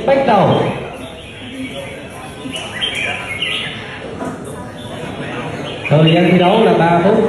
bắt đầu. Thời gian thi đấu là 3 phút.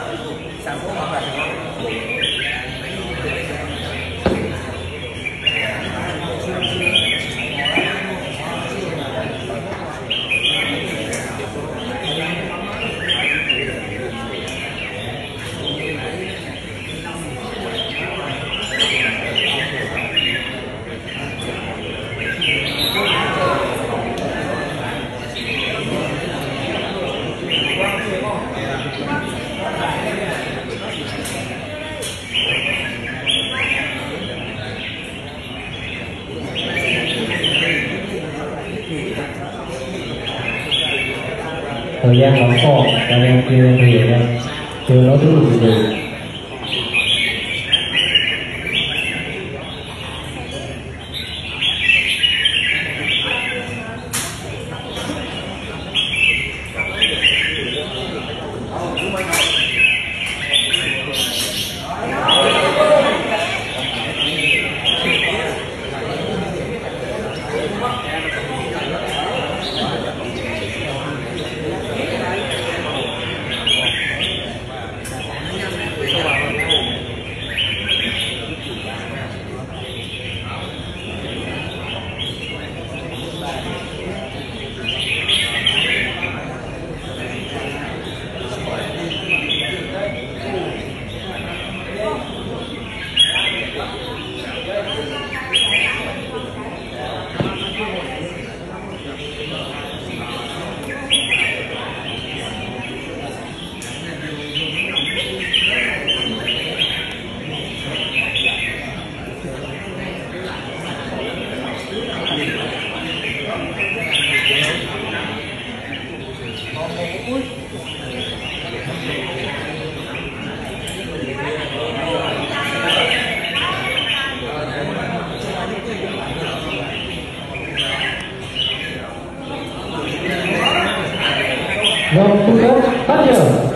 Thời gian vẫn còn, anh em chưa thể hiện, chưa nói thứ gì. Vâng, bắt giờ.